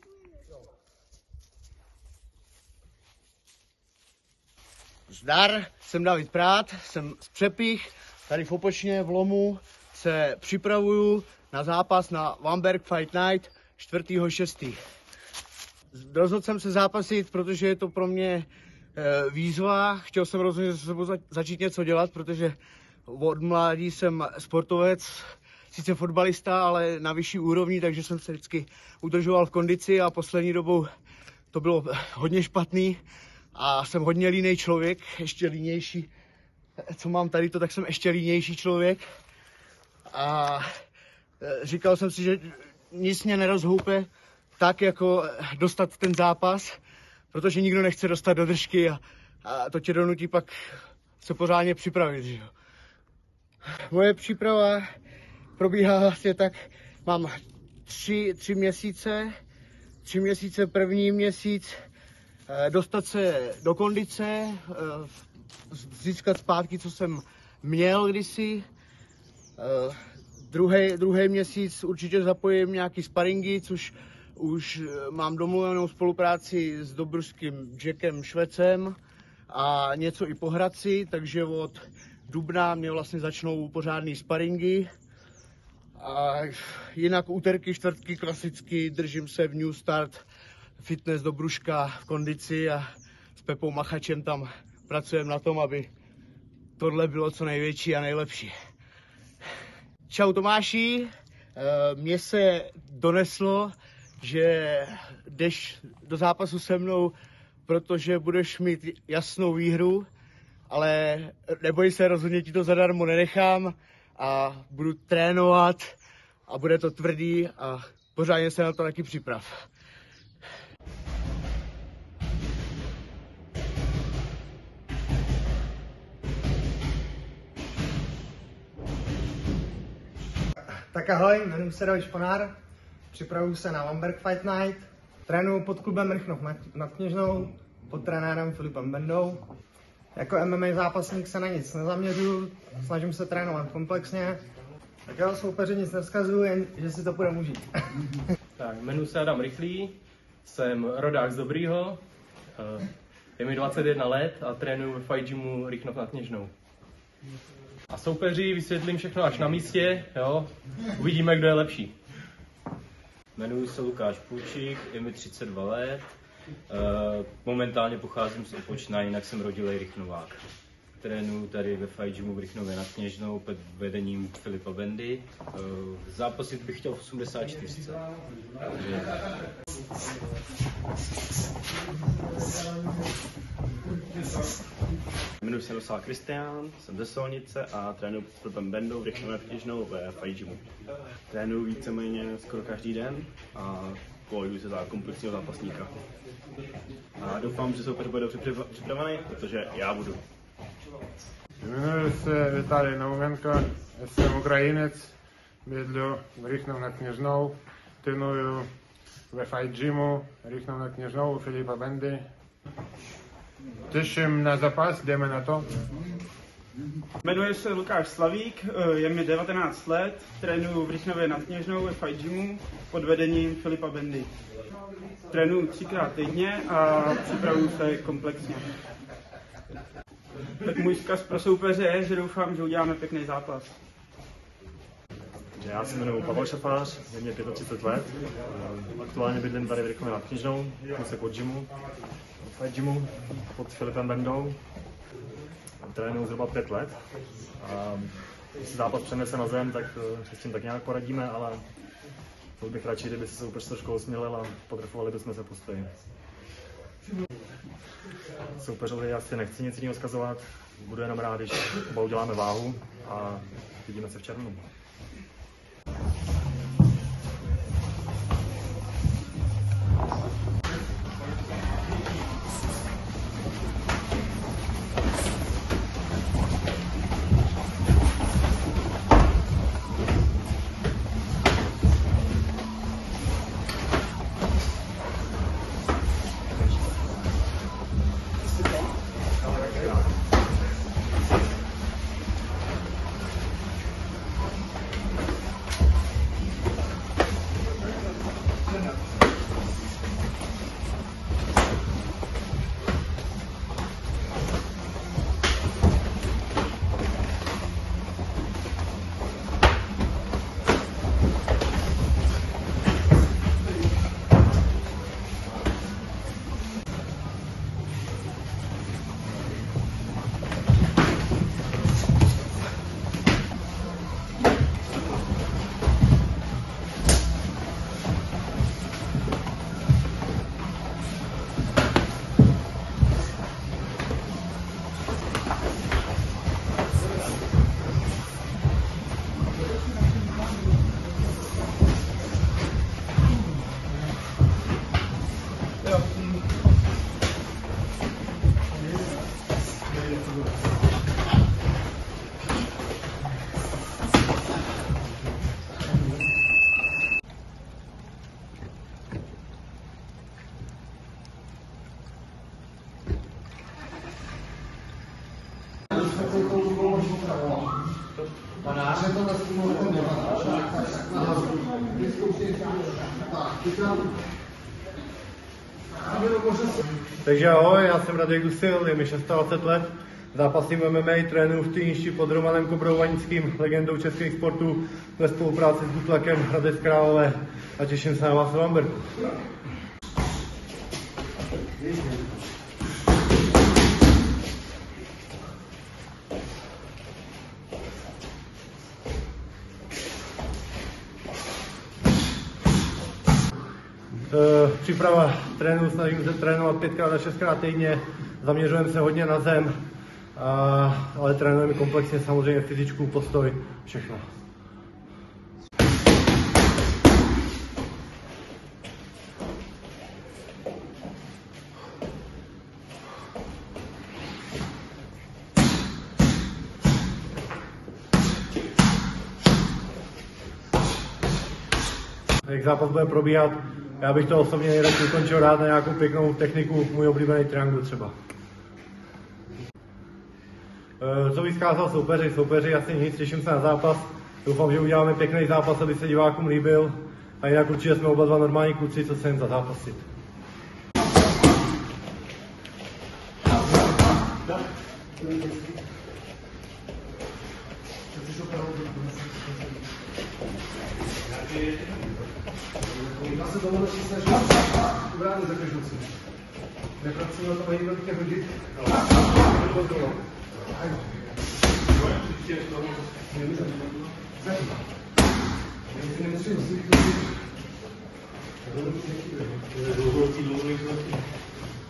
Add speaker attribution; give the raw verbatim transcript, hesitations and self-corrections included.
Speaker 1: Zdar, jsem David Prát, jsem z Přepich, tady v Opočně v Lomu se připravuju na zápas na Vamberk Fight Night čtvrtého šestého Rozhodl jsem se zápasit, protože je to pro mě e, výzva. Chtěl jsem rozhodně se sebou za, začít něco dělat, protože od mládí jsem sportovec, sice fotbalista, ale na vyšší úrovni, takže jsem se vždycky udržoval v kondici a poslední dobou to bylo hodně špatný a jsem hodně línej člověk, ještě línější. Co mám tady to, tak jsem ještě línější člověk. A říkal jsem si, že nic mě nerozhoupe tak, jako dostat ten zápas, protože nikdo nechce dostat do držky a, a to tě donutí pak se pořádně připravit. Že jo. Moje příprava probíhá vlastně tak, mám tři, tři měsíce, tři měsíce, první měsíc dostat se do kondice, získat zpátky, co jsem měl kdysi. Druhý, druhý měsíc určitě zapojím nějaký sparingy, což už mám domluvenou spolupráci s dobruským Jackem Švecem a něco i po Hradci, takže od dubna mě vlastně začnou pořádný sparingy. A jinak úterky, čtvrtky klasicky držím se v New Start Fitness Dobruška v kondici a s Pepou Machačem tam pracujeme na tom, aby tohle bylo co největší a nejlepší. Čau Tomáši, mně se doneslo, že jdeš do zápasu se mnou, protože budeš mít jasnou výhru, ale neboj se, rozhodně ti to zadarmo nenechám a budu trénovat a bude to tvrdý a pořádně se na to taky připrav.
Speaker 2: Tak ahoj, jmenuji se David Šponár, připravuju se na Vamberk Fight Night, trénuju pod klubem Rychnov nad Kněžnou, pod trenérem Filipem Bendou. Jako M M A zápasník se na nic nezaměřuju, snažím se trénovat komplexně, tak jo, soupeři nic nevzkazuju, jen že si to budeme užít.
Speaker 3: Tak, jmenuji se Adam Rychlý, jsem rodák z Dobrýho, je mi dvacet jedna let a trénuju ve Fight Gymu Rychnov nad Kněžnou. A soupeři vysvětlím všechno až na místě, jo, uvidíme, kdo je lepší.
Speaker 4: Jmenuji se Lukáš Půjčík, je mi třicet dva let, momentálně pocházím z Opočna, jinak jsem rodilej Rychnovák. Trénuju tady ve Fight Gymu v Rychnově nad Kněžnou pod vedením Filipa Bendy. Zápasit bych chtěl v osmdesát čtyři.
Speaker 5: Jmenuji se Nosal Kristián, jsem ze Solnice a trénuji s Filipem Bendou v Rychnově nad Kněžnou ve Fight Gymu. Trénuji víceméně skoro každý den a považuji se za komplexního zápasníka. A doufám, že soupeř bude dobře připravený, protože já budu.
Speaker 6: Jmenuji se Vitalij Naumenko, jsem Ukrajinec, bydlю v Rychnov nad Kněžnou, trénuju ve Fight Gymu Rychnov nad Kněžnou u Filipa Bendy. Těším na zápas, jdeme na to.
Speaker 7: Jmenuji se Lukáš Slavík, je mi devatenáct let, trénuji v Rychnově nad Kněžnou ve Fight Gymu pod vedením Filipa Bendy. Trénuji třikrát týdně a připravuju se komplexně. Tak můj vzkaz pro soupeře je, že doufám, že uděláme pěkný zápas.
Speaker 5: Já se jmenuji Pavel Šafář, je mě třicet pět let, aktuálně bydlím tady v Rychnově nad Kněžnou, se pod gymu, Fight Gymu pod Filipem Bendou. Trénuju zhruba pět let a když se zápas přenese na zem, tak se s tím tak nějak poradíme, ale to bych radši, kdyby se soupeř trošku osmělil a potrefovali bychom se postoji. Soupeřovi asi nechci nic jiného vzkazovat, budu jenom rád, když oba uděláme váhu a vidíme se v červnu.
Speaker 8: Takže ahoj, já jsem Radek Dusil, je mi dvacet šest let, zápasím M M A, trénuju v týništi pod Romanem Kobrou Vanickým, legendou českých sportů, ve spolupráci s Gutlakem Hradec Králové a těším se na vás v Vamberku. Příprava trénu, snažím se trénovat pětkrát a šestkrát týdně, zaměřujeme se hodně na zem, a, ale trénujeme komplexně samozřejmě fyzičku, postoj, všechno. Jak zápas bude probíhat, já bych to osobně nejradši ukončil rád na nějakou pěknou techniku, můj oblíbený triangl třeba. Co bych zkázal soupeři, soupeři asi nic, těším se na zápas, doufám, že uděláme pěkný zápas, aby se divákům líbil a jinak určitě jsme oba dva normální kluci, co se jen zazápasit.
Speaker 2: Já se tohle si snažím ubránit za každou cenu. Nepracuji na to ani velké hodit. Nemusím zvyknout.